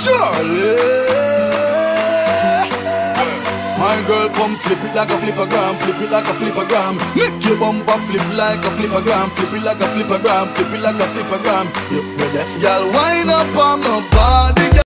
Charlie. My girl, come flip it like a flippergram, flip it like a flippergram. Make your bumper flip like a flippergram, flip it like a flippergram, flip it like a flippergram. You deaf, girl, wind up on my body.